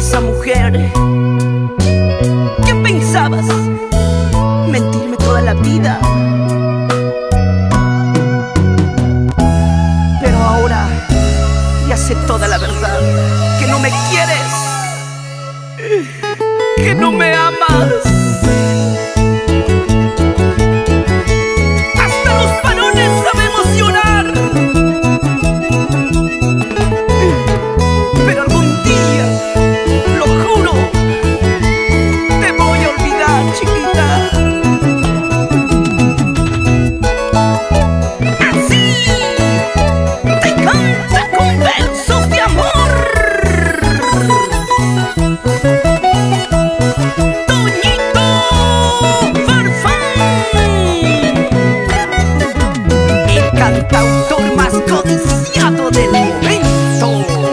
esa mujer. ¿Qué pensabas? ¿Mentirme toda la vida? Pero ahora ya sé toda la verdad. Que no me quieres, que no me amas. Hasta los varones sabemos llorar. Pero algún día, lo juro, te voy a olvidar, chiquita. Así te canta con versos de amor Toñito Farfán, el cantautor más codiciado del momento.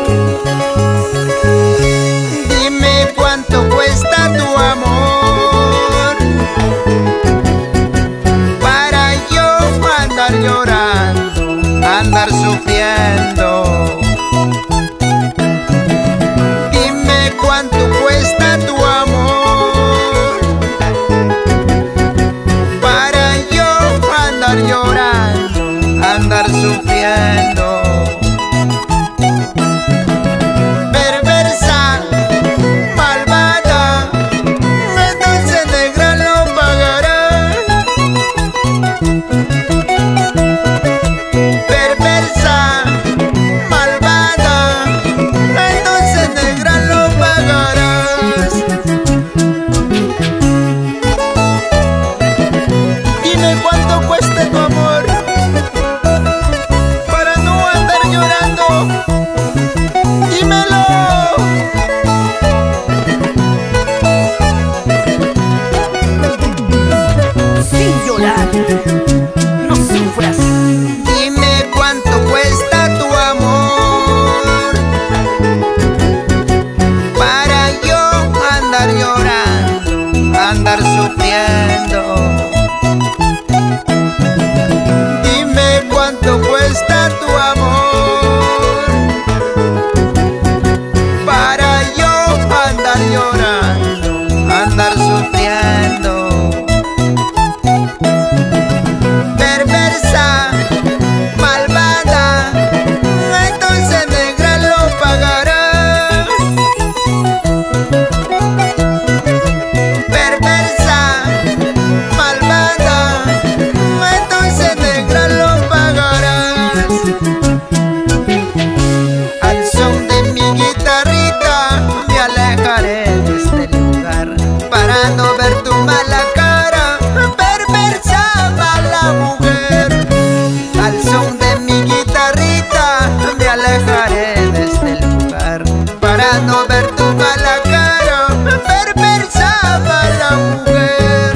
Dime cuánto cuesta tu amor para yo andar llorando, andar sufriendo. Dime cuánto cuesta tu amor para yo andar llorando, andar sufriendo. Perversa, malvada, entonces negra lo pagará. Perversa, malvada, entonces negra lo pagarás. Dime cuánto cuesta tu amor para no andar llorando. Dímelo. Sin llorar, no sufras. Dime cuánto cuesta tu amor para yo andar llorando, andar sufriendo. Dime cuánto cuesta tu amor para yo andar llorando, andar sufriendo. Perversa, malvada, entonces negra lo pagará. Perversa, malvada, entonces negra lo pagarás. Al son de mi guitarrita me alejaré de este lugar para no ver tu mala cara, perversa, mala mujer. Al son de mi guitarrita me alejaré de este lugar para no ver tu mala cara, perversa, mala mujer.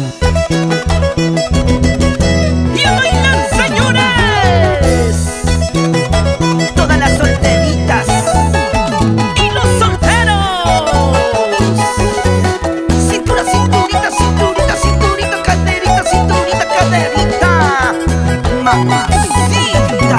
¡Y a bailar, señores! Todas las solteritas y los solteros. Cintura, cinturita, cinturita, cinturita, caderita, cinturita, caderita. Mamacita.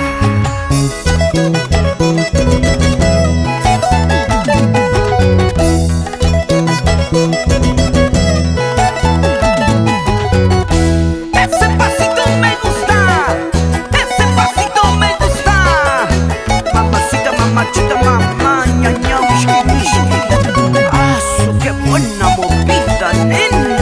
Ese pasito me gusta, ese pasito me gusta. Mamacita, mamachita, mamá, ñaña, whisky, whisky. Ah, qué buena movida, nena.